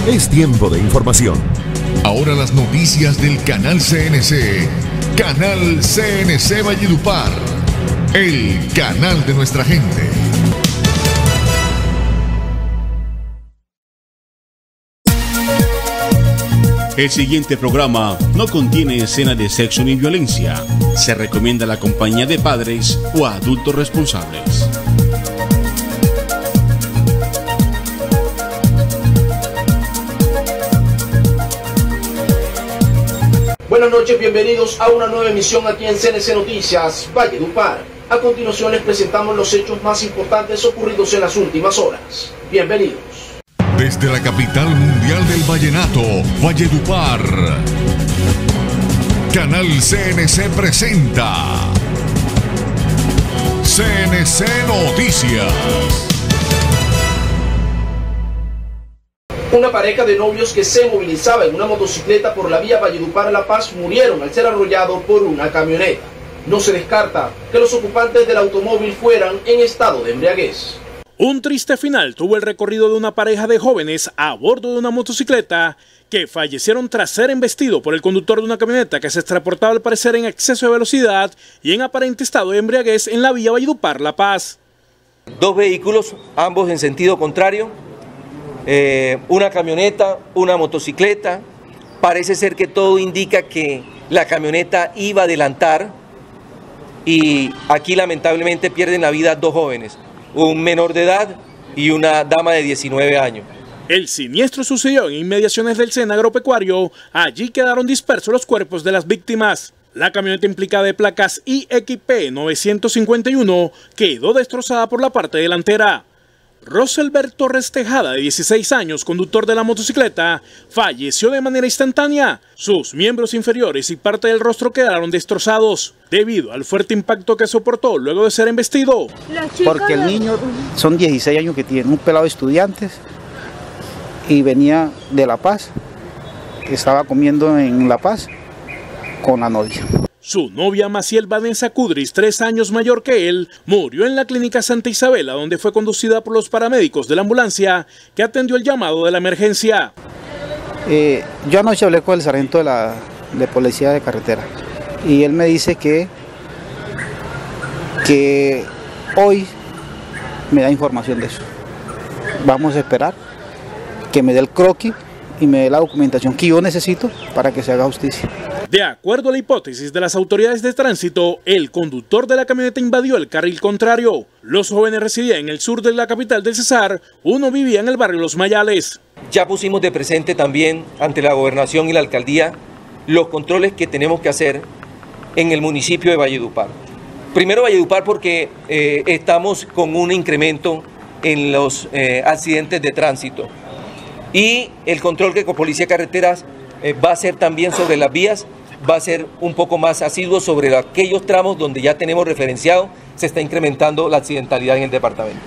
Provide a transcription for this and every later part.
Es tiempo de información. Ahora las noticias del canal CNC. Canal CNC Valledupar. El canal de nuestra gente. El siguiente programa no contiene escenas de sexo ni violencia. Se recomienda la compañía de padres o adultos responsables. Buenas noches, bienvenidos a una nueva emisión aquí en CNC Noticias Valledupar. A continuación les presentamos los hechos más importantes ocurridos en las últimas horas. Bienvenidos. Desde la capital mundial del vallenato, Valledupar, Canal CNC presenta CNC Noticias. Una pareja de novios que se movilizaba en una motocicleta por la vía Valledupar-La Paz murieron al ser arrollados por una camioneta. No se descarta que los ocupantes del automóvil fueran en estado de embriaguez. Un triste final tuvo el recorrido de una pareja de jóvenes a bordo de una motocicleta que fallecieron tras ser embestido por el conductor de una camioneta que se transportaba al parecer en exceso de velocidad y en aparente estado de embriaguez en la vía Valledupar-La Paz. Dos vehículos, ambos en sentido contrario, una camioneta, una motocicleta. Parece ser que todo indica que la camioneta iba a adelantar y aquí lamentablemente pierden la vida dos jóvenes. Un menor de edad y una dama de 19 años. El siniestro sucedió en inmediaciones del SENA agropecuario. Allí quedaron dispersos los cuerpos de las víctimas. La camioneta implicada de placas IXP 951 quedó destrozada por la parte delantera. Roselbert Torres Tejada, de 16 años, conductor de la motocicleta, falleció de manera instantánea. Sus miembros inferiores y parte del rostro quedaron destrozados debido al fuerte impacto que soportó luego de ser embestido. Porque el niño son 16 años que tiene, un pelado de estudiantes, y venía de La Paz, estaba comiendo en La Paz con la novia. Su novia Maciel Vanessa Cudris, 3 años mayor que él, murió en la clínica Santa Isabela, donde fue conducida por los paramédicos de la ambulancia que atendió el llamado de la emergencia. Yo anoche hablé con el sargento de policía de carretera y él me dice que hoy me da información de eso. Vamos a esperar que me dé el croquis y me dé la documentación que yo necesito para que se haga justicia. De acuerdo a la hipótesis de las autoridades de tránsito, el conductor de la camioneta invadió el carril contrario. Los jóvenes residían en el sur de la capital del Cesar, uno vivía en el barrio Los Mayales. Ya pusimos de presente también ante la gobernación y la alcaldía los controles que tenemos que hacer en el municipio de Valledupar. Primero Valledupar porque estamos con un incremento en los accidentes de tránsito. Y el control que con Policía de Carreteras va a ser también sobre las vías, va a ser un poco más asiduo sobre aquellos tramos donde ya tenemos referenciado, se está incrementando la accidentalidad en el departamento.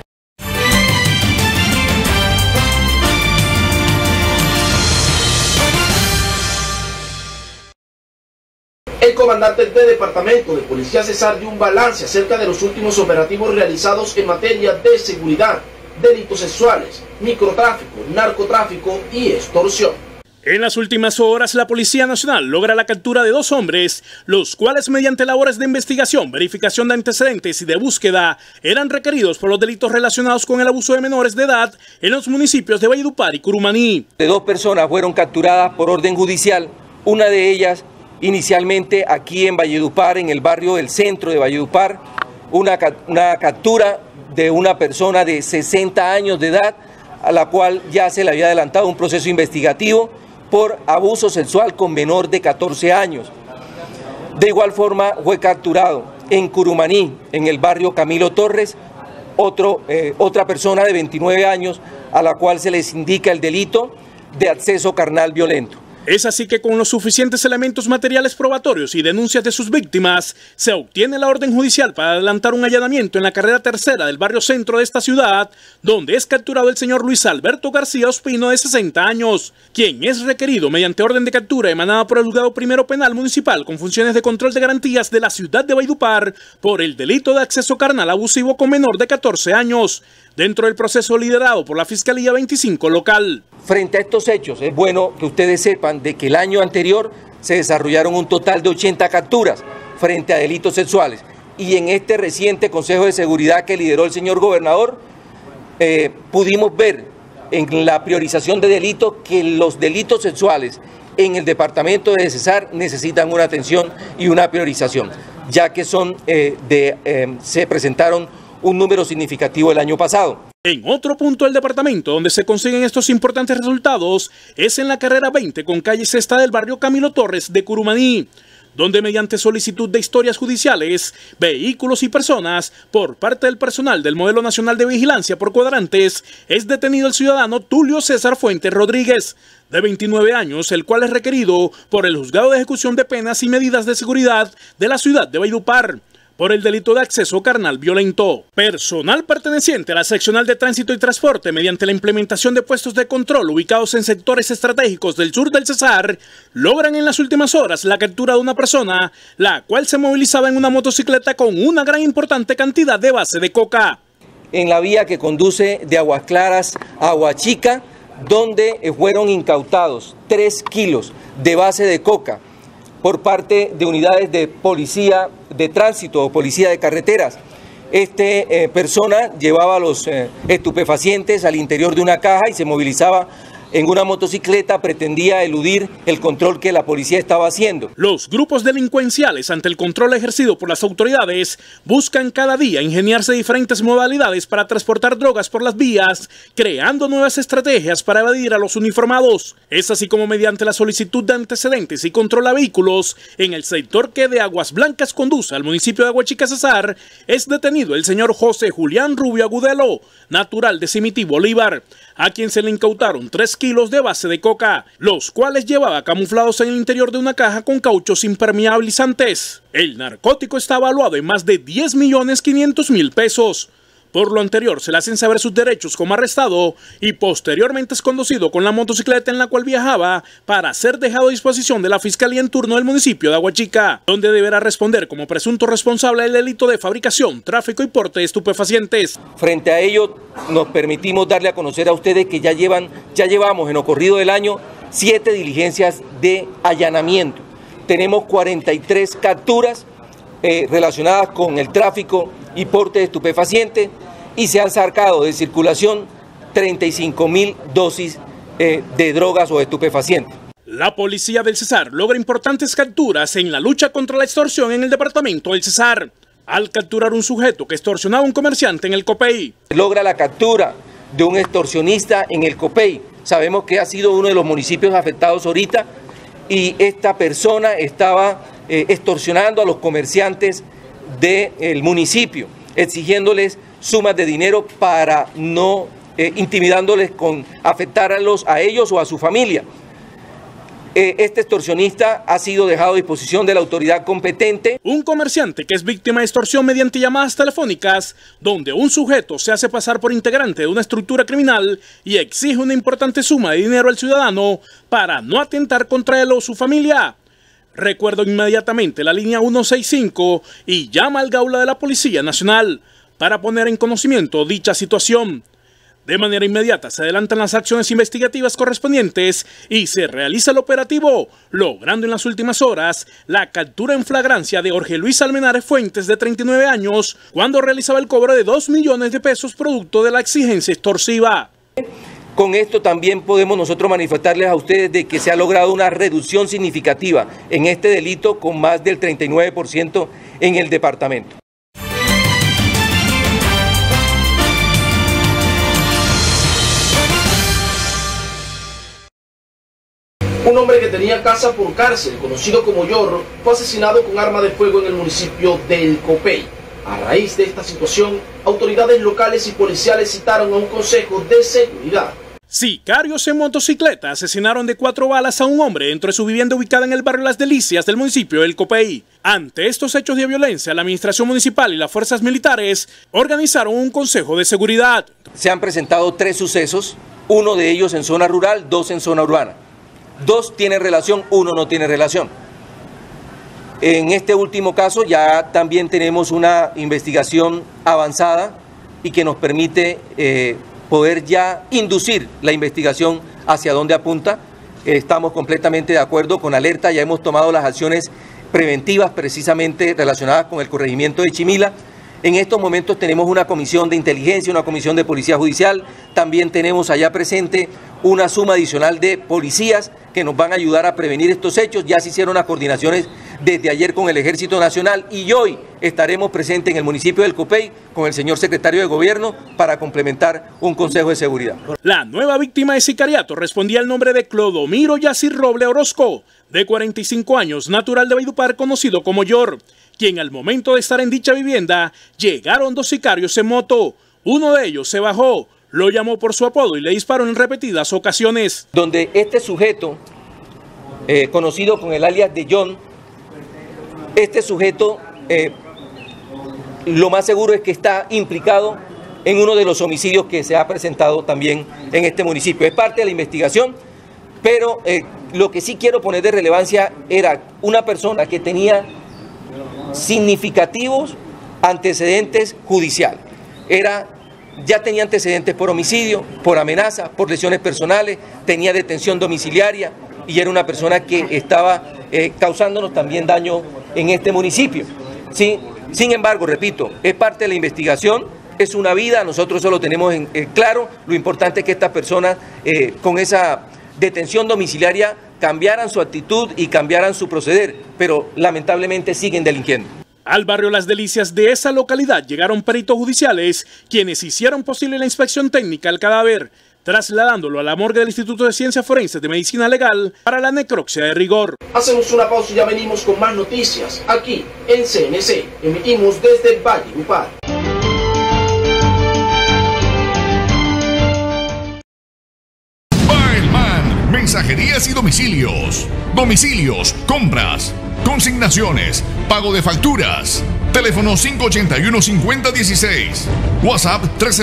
El comandante del Departamento de Policía Cesar dio un balance acerca de los últimos operativos realizados en materia de seguridad, delitos sexuales, microtráfico, narcotráfico y extorsión. En las últimas horas, la Policía Nacional logra la captura de 2 hombres, los cuales mediante labores de investigación, verificación de antecedentes y de búsqueda, eran requeridos por los delitos relacionados con el abuso de menores de edad en los municipios de Valledupar y Curumaní. 2 personas fueron capturadas por orden judicial, una de ellas inicialmente aquí en Valledupar, en el barrio del centro de Valledupar, una captura de una persona de 60 años de edad, a la cual ya se le había adelantado un proceso investigativo por abuso sexual con menor de 14 años. De igual forma fue capturado en Curumaní, en el barrio Camilo Torres, otra persona de 29 años a la cual se les indica el delito de acceso carnal violento. Es así que con los suficientes elementos materiales probatorios y denuncias de sus víctimas, se obtiene la orden judicial para adelantar un allanamiento en la carrera tercera del barrio centro de esta ciudad, donde es capturado el señor Luis Alberto García Ospino, de 60 años, quien es requerido mediante orden de captura emanada por el Juzgado Primero Penal Municipal con funciones de control de garantías de la ciudad de Valledupar por el delito de acceso carnal abusivo con menor de 14 años. dentro del proceso liderado por la Fiscalía 25 local. Frente a estos hechos, es bueno que ustedes sepan de que el año anterior se desarrollaron un total de 80 capturas frente a delitos sexuales. Y en este reciente Consejo de Seguridad que lideró el señor gobernador, pudimos ver en la priorización de delitos que los delitos sexuales en el departamento de Cesar necesitan una atención y una priorización, ya que se presentaron un número significativo el año pasado. En otro punto del departamento donde se consiguen estos importantes resultados es en la carrera 20 con calle Sexta del barrio Camilo Torres de Curumaní, donde mediante solicitud de historias judiciales, vehículos y personas por parte del personal del Modelo Nacional de Vigilancia por Cuadrantes, es detenido el ciudadano Tulio César Fuentes Rodríguez, de 29 años, el cual es requerido por el Juzgado de Ejecución de Penas y Medidas de Seguridad de la ciudad de Valledupar por el delito de acceso carnal violento. Personal perteneciente a la Seccional de Tránsito y Transporte, mediante la implementación de puestos de control ubicados en sectores estratégicos del sur del Cesar, logran en las últimas horas la captura de una persona, la cual se movilizaba en una motocicleta con una gran importante cantidad de base de coca. En la vía que conduce de Aguas Claras a Aguachica, donde fueron incautados 3 kilos de base de coca por parte de unidades de policía de tránsito o policía de carreteras. Persona llevaba los estupefacientes al interior de una caja y se movilizaba en una motocicleta, pretendía eludir el control que la policía estaba haciendo. Los grupos delincuenciales, ante el control ejercido por las autoridades, buscan cada día ingeniarse diferentes modalidades para transportar drogas por las vías, creando nuevas estrategias para evadir a los uniformados. Es así como mediante la solicitud de antecedentes y control a vehículos en el sector que de Aguas Blancas conduce al municipio de Aguachica Cesar, es detenido el señor José Julián Rubio Agudelo, natural de Cimití, Bolívar, a quien se le incautaron 3 kilos de base de coca, los cuales llevaba camuflados en el interior de una caja con cauchos impermeabilizantes. El narcótico está evaluado en más de 10.500.000 pesos. Por lo anterior, se le hacen saber sus derechos como arrestado y posteriormente es conducido con la motocicleta en la cual viajaba para ser dejado a disposición de la Fiscalía en turno del municipio de Aguachica, donde deberá responder como presunto responsable del delito de fabricación, tráfico y porte de estupefacientes. Frente a ello, nos permitimos darle a conocer a ustedes que ya llevamos en lo corrido del año 7 diligencias de allanamiento. Tenemos 43 capturas relacionadas con el tráfico y porte de estupefacientes y se han sacado de circulación 35.000 dosis de drogas o estupefacientes. La policía del Cesar logra importantes capturas en la lucha contra la extorsión en el departamento del Cesar, al capturar un sujeto que extorsionaba a un comerciante en el Copey. Logra la captura de un extorsionista en el Copey. Sabemos que ha sido uno de los municipios afectados ahorita y esta persona estaba extorsionando a los comerciantes del municipio, exigiéndoles sumas de dinero para no intimidándoles con afectarlos a ellos o a su familia. Este extorsionista ha sido dejado a disposición de la autoridad competente. Un comerciante que es víctima de extorsión mediante llamadas telefónicas, donde un sujeto se hace pasar por integrante de una estructura criminal y exige una importante suma de dinero al ciudadano para no atentar contra él o su familia. Recuerdo inmediatamente la línea 165 y llama al Gaula de la Policía Nacional para poner en conocimiento dicha situación. De manera inmediata se adelantan las acciones investigativas correspondientes y se realiza el operativo, logrando en las últimas horas la captura en flagrancia de Jorge Luis Almenares Fuentes, de 39 años, cuando realizaba el cobro de 2 millones de pesos producto de la exigencia extorsiva. Con esto también podemos nosotros manifestarles a ustedes de que se ha logrado una reducción significativa en este delito con más del 39% en el departamento. Un hombre que tenía casa por cárcel, conocido como Yorro, fue asesinado con arma de fuego en el municipio del Copey. A raíz de esta situación, autoridades locales y policiales citaron a un consejo de seguridad. Sicarios en motocicleta asesinaron de 4 balas a un hombre dentro de su vivienda ubicada en el barrio Las Delicias del municipio del Copey. Ante estos hechos de violencia, la administración municipal y las fuerzas militares organizaron un consejo de seguridad. Se han presentado 3 sucesos, uno de ellos en zona rural, 2 en zona urbana. 2 tienen relación, 1 no tiene relación. En este último caso ya también tenemos una investigación avanzada y que nos permite poder ya inducir la investigación hacia dónde apunta. Estamos completamente de acuerdo con Alerta, ya hemos tomado las acciones preventivas precisamente relacionadas con el corregimiento de Chimila. En estos momentos tenemos una comisión de inteligencia, una comisión de policía judicial, también tenemos allá presente una suma adicional de policías que nos van a ayudar a prevenir estos hechos. Ya se hicieron las coordinaciones desde ayer con el Ejército Nacional y hoy estaremos presentes en el municipio del Copey con el señor secretario de Gobierno para complementar un consejo de seguridad. La nueva víctima de sicariato respondía al nombre de Clodomiro Yacir Roble Orozco, de 45 años, natural de Valledupar, conocido como Yor, quien al momento de estar en dicha vivienda llegaron dos sicarios en moto. Uno de ellos se bajó, lo llamó por su apodo y le disparó en repetidas ocasiones. Donde este sujeto, conocido con el alias de John, este sujeto lo más seguro es que está implicado en uno de los homicidios que se ha presentado también en este municipio. Es parte de la investigación, pero lo que sí quiero poner de relevancia era una persona que tenía significativos antecedentes judiciales. Ya tenía antecedentes por homicidio, por amenaza, por lesiones personales, tenía detención domiciliaria y era una persona que estaba causándonos también daño en este municipio. ¿Sí? Sin embargo, repito, es parte de la investigación, es una vida, nosotros eso lo tenemos claro. Lo importante es que estas personas con esa detención domiciliaria cambiaran su actitud y cambiaran su proceder, pero lamentablemente siguen delinquiendo. Al barrio Las Delicias de esa localidad llegaron peritos judiciales, quienes hicieron posible la inspección técnica al cadáver, trasladándolo a la morgue del Instituto de Ciencias Forenses de Medicina Legal para la necropsia de rigor. Hacemos una pausa y ya venimos con más noticias aquí en CNC. Emitimos desde Valledupar. Baelman, mensajerías y domicilios. Domicilios, compras, consignaciones, pago de facturas. Teléfono 581-5016. WhatsApp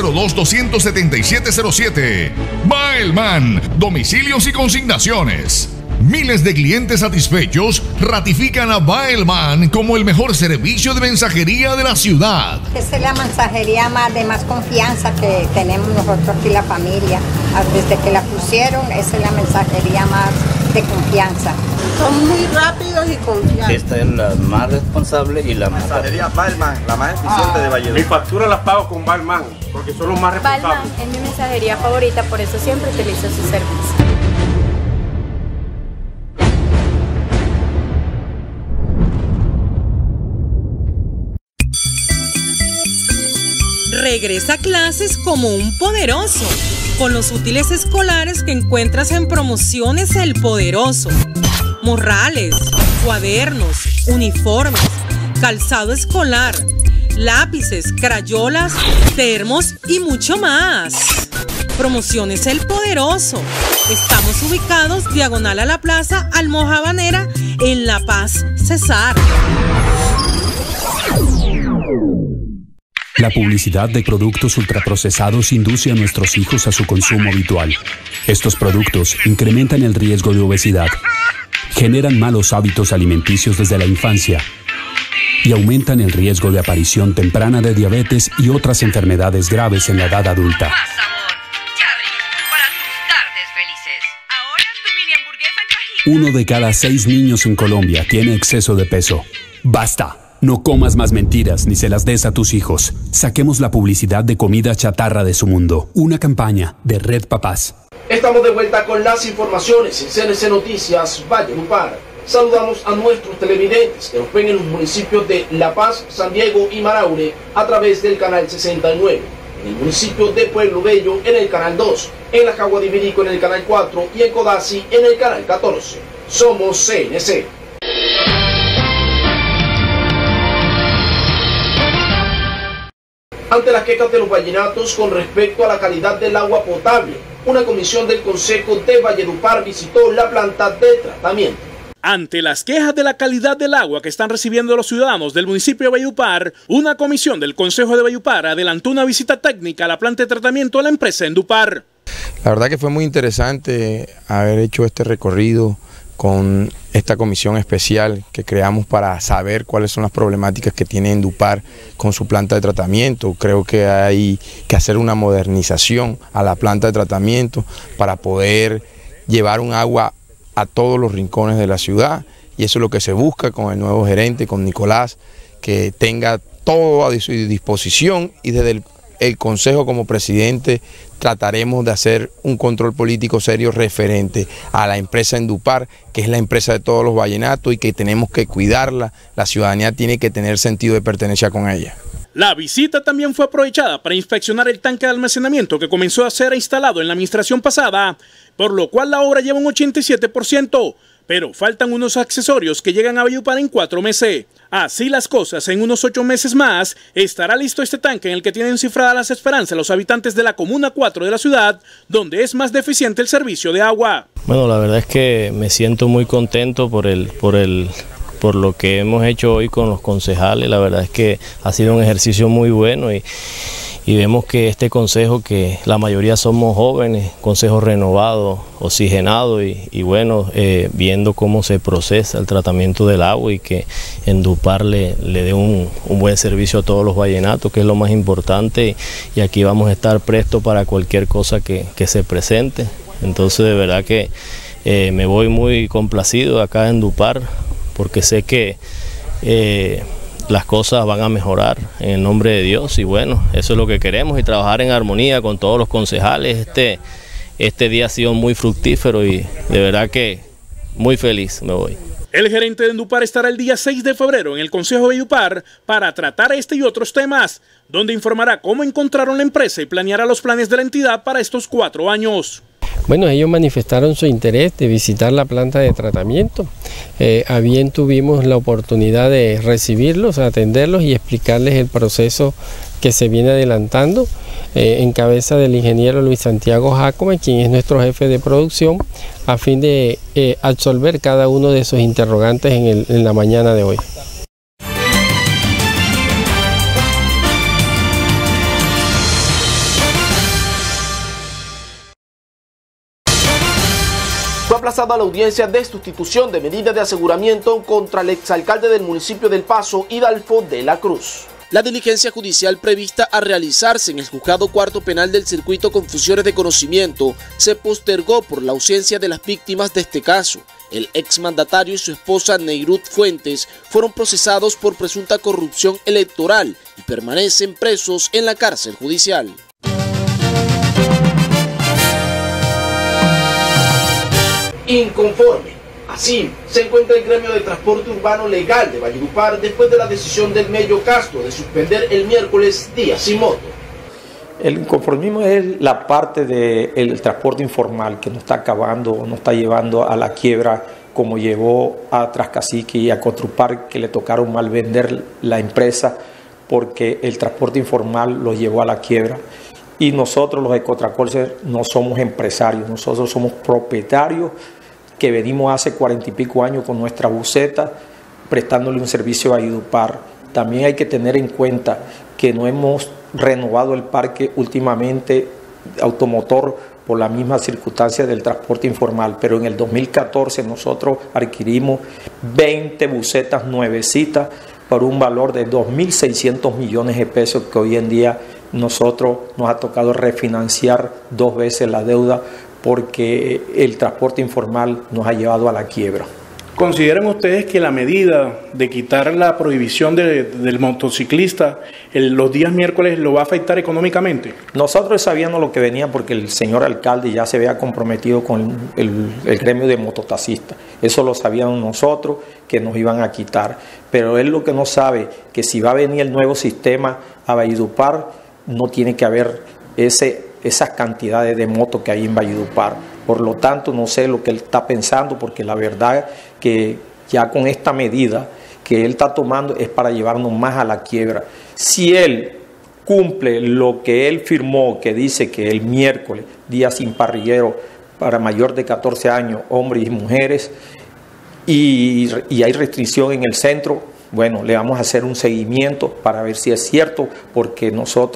302-27707. Baelman, domicilios y consignaciones. Miles de clientes satisfechos ratifican a Baelman como el mejor servicio de mensajería de la ciudad. Esta es la mensajería de más confianza que tenemos nosotros aquí, la familia. Desde que la pusieron, esa es la mensajería más de confianza. Son muy rápidos y confiables. Esta es la más responsable y la mensajería Baelman, la más eficiente de Valledupar. Mi factura las pago con Baelman, porque son los más responsables. Baelman es mi mensajería favorita, por eso siempre utilizo su servicio. Regresa a clases como un poderoso, con los útiles escolares que encuentras en Promociones El Poderoso. Morrales, cuadernos, uniformes, calzado escolar, lápices, crayolas, termos y mucho más. Promociones El Poderoso. Estamos ubicados diagonal a la Plaza Almojabanera en La Paz, Cesar. La publicidad de productos ultraprocesados induce a nuestros hijos a su consumo habitual. Estos productos incrementan el riesgo de obesidad, generan malos hábitos alimenticios desde la infancia y aumentan el riesgo de aparición temprana de diabetes y otras enfermedades graves en la edad adulta. Uno de cada 6 niños en Colombia tiene exceso de peso. ¡Basta! No comas más mentiras ni se las des a tus hijos. Saquemos la publicidad de comida chatarra de su mundo. Una campaña de Red Papás. Estamos de vuelta con las informaciones en CNC Noticias Valledupar. Saludamos a nuestros televidentes que nos ven en los municipios de La Paz, San Diego y Maraure a través del canal 69. En el municipio de Pueblo Bello en el canal 2, en la Jagua de Ibirico en el canal 4 y en Codazzi en el canal 14. Somos CNC. Ante las quejas de los vallenatos con respecto a la calidad del agua potable, una comisión del Consejo de Valledupar visitó la planta de tratamiento. Ante las quejas de la calidad del agua que están recibiendo los ciudadanos del municipio de Valledupar, una comisión del Consejo de Valledupar adelantó una visita técnica a la planta de tratamiento de la empresa Endupar. La verdad que fue muy interesante haber hecho este recorrido con esta comisión especial que creamos para saber cuáles son las problemáticas que tiene Endupar con su planta de tratamiento. Creo que hay que hacer una modernización a la planta de tratamiento para poder llevar un agua a todos los rincones de la ciudad, y eso es lo que se busca con el nuevo gerente, con Nicolás, que tenga todo a su disposición, y desde el Consejo como presidente trataremos de hacer un control político serio referente a la empresa Endupar, que es la empresa de todos los vallenatos y que tenemos que cuidarla. La ciudadanía tiene que tener sentido de pertenencia con ella. La visita también fue aprovechada para inspeccionar el tanque de almacenamiento que comenzó a ser instalado en la administración pasada, por lo cual la obra lleva un 87%, pero faltan unos accesorios que llegan a Valledupar en 4 meses. Así las cosas, en unos 8 meses más estará listo este tanque en el que tienen cifradas las esperanzas los habitantes de la Comuna 4 de la ciudad, donde es más deficiente el servicio de agua. Bueno, la verdad es que me siento muy contento por lo que hemos hecho hoy con los concejales. La verdad es que ha sido un ejercicio muy bueno y vemos que este consejo, que la mayoría somos jóvenes, consejo renovado, oxigenado y bueno, viendo cómo se procesa el tratamiento del agua y que Endupar le dé un buen servicio a todos los vallenatos, que es lo más importante, y aquí vamos a estar prestos para cualquier cosa que se presente. Entonces de verdad que me voy muy complacido acá en Endupar, porque sé que las cosas van a mejorar en el nombre de Dios, y bueno, eso es lo que queremos, y trabajar en armonía con todos los concejales. Este día ha sido muy fructífero y de verdad que muy feliz me voy. El gerente de Endupar estará el día 6 de febrero en el Consejo de Valledupar para tratar este y otros temas, donde informará cómo encontraron la empresa y planeará los planes de la entidad para estos 4 años. Bueno, ellos manifestaron su interés de visitar la planta de tratamiento. A bien tuvimos la oportunidad de recibirlos, atenderlos y explicarles el proceso que se viene adelantando en cabeza del ingeniero Luis Santiago Jacome, quien es nuestro jefe de producción, a fin de absolver cada uno de esos interrogantes en la mañana de hoy. Fue aplazada la audiencia de sustitución de medida de aseguramiento contra el exalcalde del municipio del Paso, Hidalgo de la Cruz. La diligencia judicial prevista a realizarse en el Juzgado Cuarto Penal del Circuito con funciones de conocimiento se postergó por la ausencia de las víctimas de este caso. El exmandatario y su esposa Neirut Fuentes fueron procesados por presunta corrupción electoral y permanecen presos en la cárcel judicial. Inconforme. Así se encuentra el gremio de transporte urbano legal de Valledupar después de la decisión del Mello Castro de suspender el miércoles Día Sin Moto. El inconformismo es la parte del transporte informal que nos está acabando, nos está llevando a la quiebra, como llevó a Trascacique y a Cotrupar, que le tocaron mal vender la empresa porque el transporte informal los llevó a la quiebra. Y nosotros los Ecotracolser no somos empresarios, nosotros somos propietarios que venimos hace 40 y pico años con nuestra buseta prestándole un servicio a Valledupar. También hay que tener en cuenta que no hemos renovado el parque últimamente automotor por la misma circunstancia del transporte informal, pero en el 2014 nosotros adquirimos 20 busetas nuevecitas por un valor de 2.600 millones de pesos, que hoy en día nosotros nos ha tocado refinanciar 2 veces la deuda porque el transporte informal nos ha llevado a la quiebra. ¿Consideran ustedes que la medida de quitar la prohibición del motociclista los días miércoles lo va a afectar económicamente? Nosotros sabíamos lo que venía porque el señor alcalde ya se había comprometido con el gremio de mototaxistas. Eso lo sabíamos nosotros, que nos iban a quitar. Pero él lo que no sabe, que si va a venir el nuevo sistema a Valledupar, no tiene que haber esas cantidades de motos que hay en Valledupar. Por lo tanto, no sé lo que él está pensando, porque la verdad que ya con esta medida que él está tomando es para llevarnos más a la quiebra. Si él cumple lo que él firmó, que dice que el miércoles, día sin parrillero para mayor de 14 años, hombres y mujeres, y hay restricción en el centro, bueno, le vamos a hacer un seguimiento para ver si es cierto, porque nosotros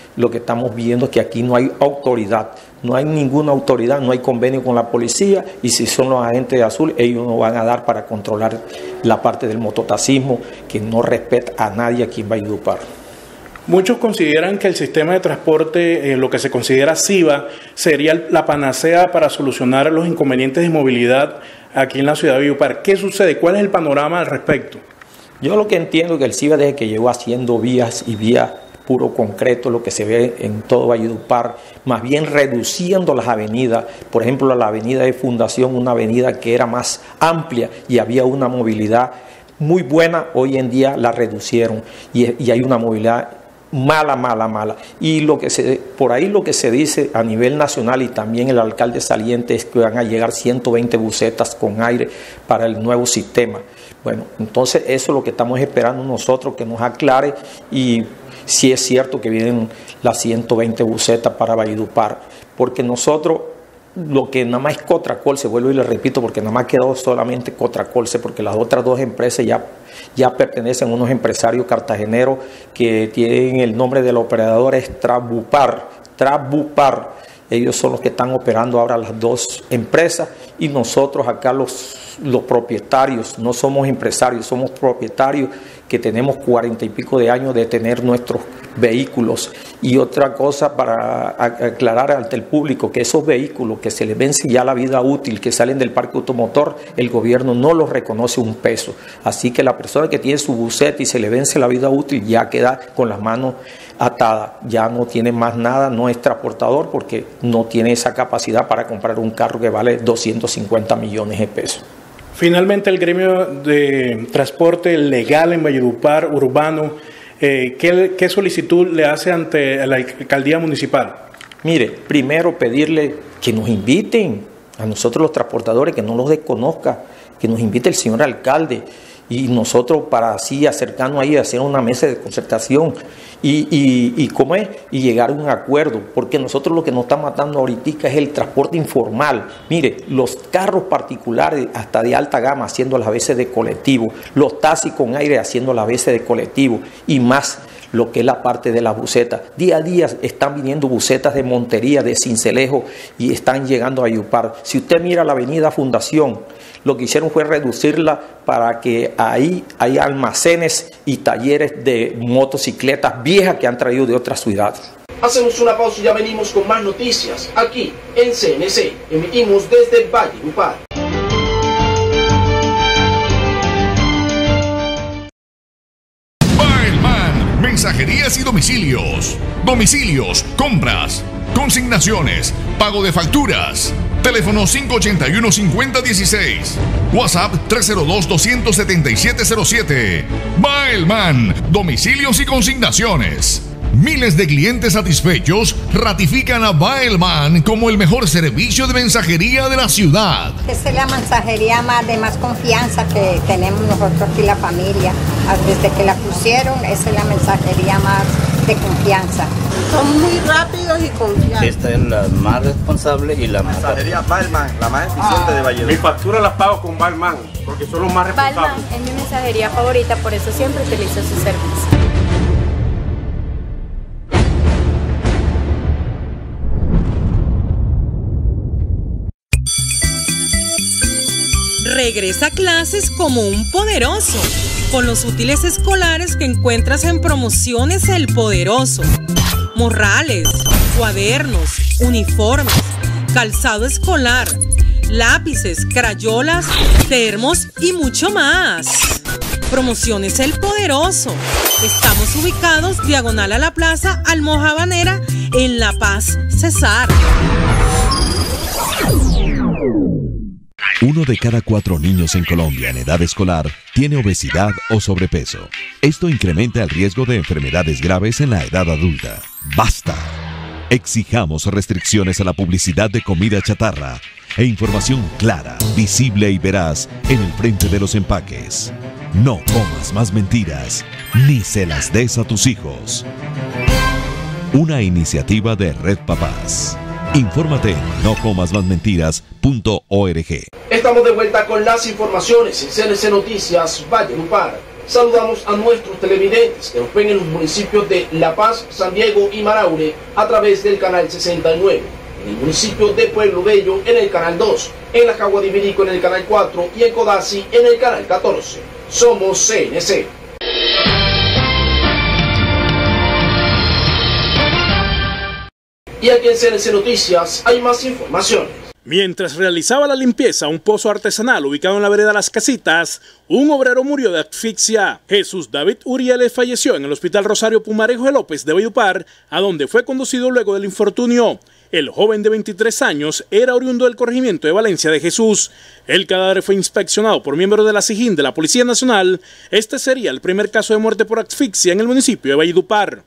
lo que estamos viendo es que aquí no hay autoridad, no hay ninguna autoridad, no hay convenio con la policía, y si son los agentes de azul, ellos no van a dar para controlar la parte del mototaxismo que no respeta a nadie aquí en Valledupar. Muchos consideran que el sistema de transporte, lo que se considera SIVA, sería la panacea para solucionar los inconvenientes de movilidad aquí en la ciudad de Valledupar. ¿Qué sucede? ¿Cuál es el panorama al respecto? Yo lo que entiendo es que el SIVA, desde que llegó haciendo vías y vías puro concreto, lo que se ve en todo Valledupar, más bien reduciendo las avenidas. Por ejemplo, la avenida de Fundación, una avenida que era más amplia y había una movilidad muy buena, hoy en día la reducieron y hay una movilidad mala. Y por ahí lo que se dice a nivel nacional, y también el alcalde saliente, es que van a llegar 120 busetas con aire para el nuevo sistema. Bueno, entonces eso es lo que estamos esperando nosotros, que nos aclare y si es cierto que vienen las 120 busetas para Valledupar, porque nosotros lo que nada más es Cotracolce, vuelvo y le repito, porque nada más quedó solamente Cotracolce, porque las otras dos empresas ya pertenecen a unos empresarios cartageneros que tienen el nombre del operador es Trasbupar. Ellos son los que están operando ahora las dos empresas, y nosotros acá los propietarios, no somos empresarios, somos propietarios que tenemos 40 y pico de años de tener nuestros vehículos. Y otra cosa para aclarar ante el público, que esos vehículos que se les vence ya la vida útil, que salen del parque automotor, el gobierno no los reconoce un peso. Así que la persona que tiene su buseta y se le vence la vida útil ya queda con las manos atadas, ya no tiene más nada, no es transportador porque no tiene esa capacidad para comprar un carro que vale 250 millones de pesos. Finalmente, el gremio de transporte legal en Valledupar, urbano, ¿qué solicitud le hace ante la alcaldía municipal? Mire, primero pedirle que nos inviten a nosotros los transportadores, que no los desconozca, que nos invite el señor alcalde, y nosotros para así acercarnos ahí, hacer una mesa de concertación y llegar a un acuerdo, porque nosotros lo que nos está matando ahorita es el transporte informal. Mire, los carros particulares hasta de alta gama haciendo las veces de colectivo, los taxis con aire haciendo las veces de colectivo, y más lo que es la parte de la buseta. Día a día están viniendo busetas de Montería, de Cincelejo, y están llegando a Valledupar. Si usted mira la avenida Fundación, lo que hicieron fue reducirla para que ahí hay almacenes y talleres de motocicletas viejas que han traído de otras ciudades. Hacemos una pausa y ya venimos con más noticias aquí en CNC. Emitimos desde Valledupar. Baelman, mensajerías y domicilios. Domicilios, compras, consignaciones, pago de facturas. Teléfono 581-5016. WhatsApp 302-27707. Baelman, domicilios y consignaciones. Miles de clientes satisfechos ratifican a Baelman como el mejor servicio de mensajería de la ciudad. Esta es la mensajería de más confianza que tenemos nosotros aquí, la familia. Desde que la pusieron, esa es la mensajería más de confianza. Son muy rápidos y confiables. Esta es la más responsable y la más... Mensajería Baelman, la más eficiente de Valledupar. Mis facturas las pago con Baelman, porque son los más responsables. Baelman es mi mensajería favorita, por eso siempre utilizo su servicio. Regresa a clases como un poderoso, con los útiles escolares que encuentras en Promociones El Poderoso. Morrales, cuadernos, uniformes, calzado escolar, lápices, crayolas, termos y mucho más. Promociones El Poderoso. Estamos ubicados diagonal a la Plaza Almojabanera en La Paz, Cesar. 1 de cada 4 niños en Colombia en edad escolar tiene obesidad o sobrepeso. Esto incrementa el riesgo de enfermedades graves en la edad adulta. ¡Basta! Exijamos restricciones a la publicidad de comida chatarra e información clara, visible y veraz en el frente de los empaques. No comas más mentiras, ni se las des a tus hijos. Una iniciativa de Red Papás. Infórmate en nocomasmasmentiras.org. Estamos de vuelta con las informaciones en CNC Noticias Valledupar. Saludamos a nuestros televidentes que nos ven en los municipios de La Paz, San Diego y Maraure a través del canal 69, en el municipio de Pueblo Bello en el canal 2, en la Cagua de Ibirico en el canal 4 y en Codazzi en el canal 14. Somos CNC. Y aquí en CNC Noticias hay más informaciones. Mientras realizaba la limpieza a un pozo artesanal ubicado en la vereda Las Casitas, un obrero murió de asfixia. Jesús David Uriel falleció en el Hospital Rosario Pumarejo de López de Valledupar, a donde fue conducido luego del infortunio. El joven de 23 años era oriundo del corregimiento de Valencia de Jesús. El cadáver fue inspeccionado por miembros de la SIJIN de la Policía Nacional. Este sería el primer caso de muerte por asfixia en el municipio de Valledupar.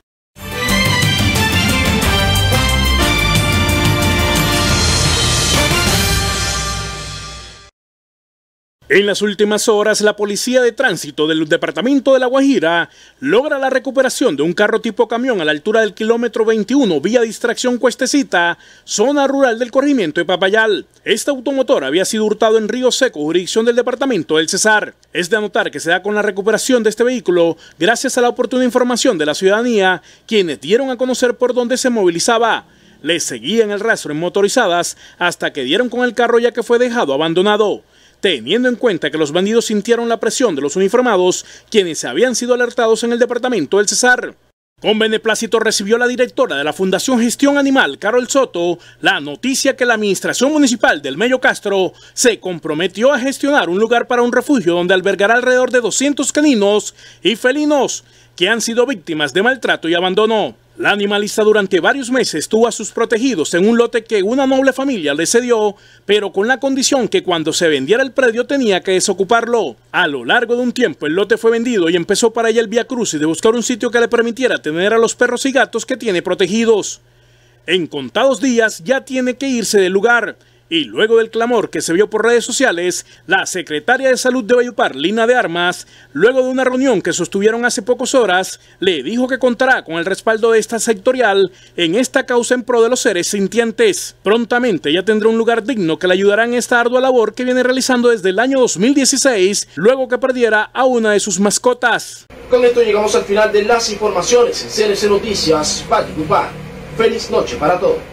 En las últimas horas, la Policía de Tránsito del Departamento de La Guajira logra la recuperación de un carro tipo camión a la altura del kilómetro 21, vía Distracción Cuestecita, zona rural del corregimiento de Papayal. Este automotor había sido hurtado en Río Seco, jurisdicción del Departamento del Cesar. Es de anotar que se da con la recuperación de este vehículo gracias a la oportuna información de la ciudadanía, quienes dieron a conocer por dónde se movilizaba. Le seguían el rastro en motorizadas hasta que dieron con el carro, ya que fue dejado abandonado. Teniendo en cuenta que los bandidos sintieron la presión de los uniformados, quienes habían sido alertados en el Departamento del Cesar. Con beneplácito recibió la directora de la Fundación Gestión Animal, Carol Soto, la noticia que la Administración Municipal del Mello Castro se comprometió a gestionar un lugar para un refugio donde albergará alrededor de 200 caninos y felinos que han sido víctimas de maltrato y abandono. La animalista durante varios meses tuvo a sus protegidos en un lote que una noble familia le cedió, pero con la condición que cuando se vendiera el predio tenía que desocuparlo. A lo largo de un tiempo el lote fue vendido y empezó para ella el viacrucis de buscar un sitio que le permitiera tener a los perros y gatos que tiene protegidos. En contados días ya tiene que irse del lugar. Y luego del clamor que se vio por redes sociales, la secretaria de Salud de Valledupar, Lina de Armas, luego de una reunión que sostuvieron hace pocas horas, le dijo que contará con el respaldo de esta sectorial en esta causa en pro de los seres sintientes. Prontamente ya tendrá un lugar digno que le ayudará en esta ardua labor que viene realizando desde el año 2016, luego que perdiera a una de sus mascotas. Con esto llegamos al final de las informaciones en CNC Noticias Valledupar. Feliz noche para todos.